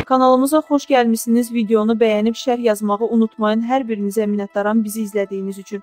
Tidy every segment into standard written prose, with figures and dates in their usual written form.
Kanalımıza xoş gəlmişsiniz. Videonu bəyənib şərh yazmağı unutmayın. Hər birinizə minnətdaram bizi izlədiyiniz üçün.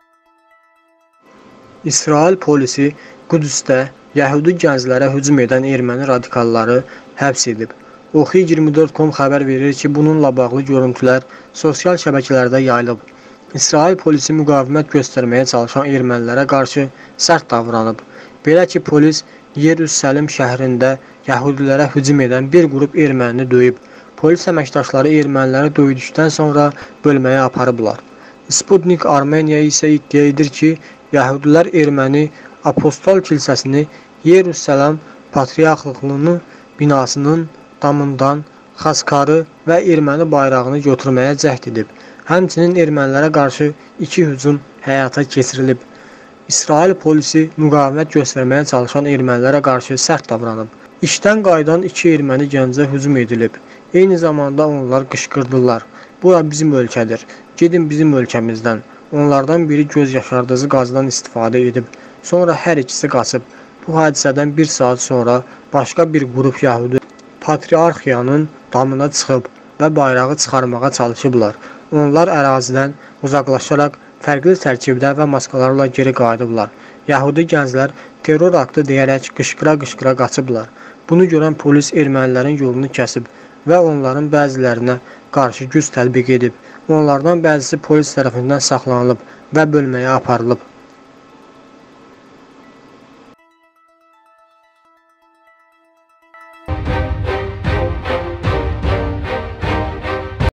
İsrail polisi Qüdsdə Yəhudi gənclərə hücum edən erməni radikalları həbs edib. Oxi24.com xəbər verir ki, bununla bağlı görüntülər sosial şəbəkələrdə yayılıb. İsrail polisi müqavimət göstərməyə çalışan ermənilərə qarşı sərt davranıb. Belə ki, polis Yerusəlim şəhrində Yəhudilərə hücum edən bir qrup ermənini döyüb. Polis əməkdaşları erməniləri döydükdən sonra bölməyə aparıblar. Sputnik Armeniya isə iddia edir ki, Yəhudilər erməni Apostol kilsəsini Yerusəlim Patriarxlığının binasının damından xaskarı və erməni bayrağını götürməyə cəhd edib. Həmçinin ermənilərə qarşı 2 hücum həyata keçirilib. İsrail polisi müqavimət göstərməyə çalışan ermənilərə qarşı sərt davranıb. İşdən qayıdan 2 erməni gəncə hücum edilib. Eyni zamanda onlar qışqırdılar. Bura bizim ölkədir. Gedin bizim ölkəmizdən. Onlardan biri göz yaşardıcı qazdan istifadə edib. Sonra hər ikisi qaçıb. Bu hadisədən 1 saat sonra başqa bir qrup Yəhudi Patriarxiyanın damına çıxıb və bayrağı çıxarmağa çalışıblar. Onlar ərazidən uzaqlaşaraq fərqli tərkibdə və maskalarla geri qayıdıblar. Yəhudi gənclər terror aktı deyərək qışqıra-qışqıra qaçıblar. Bunu görən polis ermənilərin yolunu kəsib və onların bəzilərinə qarşı güc tətbiq edib. Onlardan bəzisi polis tərəfindən saxlanılıb və bölməyə aparılıb.